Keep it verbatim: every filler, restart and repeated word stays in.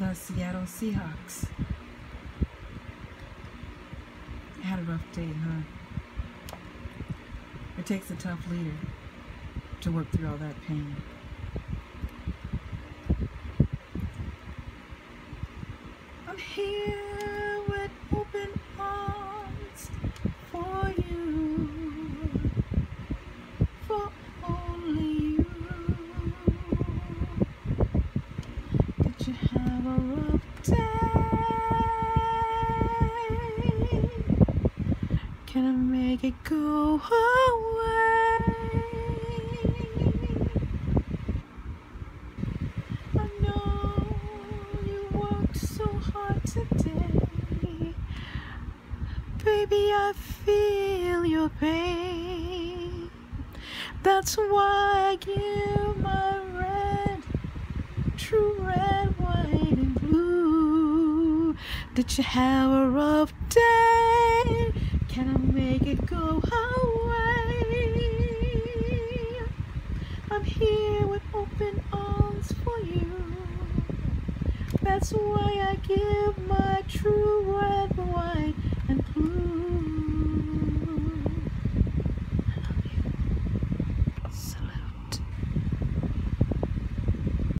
the Seattle Seahawks. Had a rough day, huh? It takes a tough leader to work through all that pain. I'm here with open arms for you, for only you. Did you have a rough day? Can I make it go away? I know you worked so hard today. Baby, I feel your pain. That's why I give my red, true red, white, and blue. Did you have a rough day? Can I make it go away? I'm here with open arms for you. That's why I give my true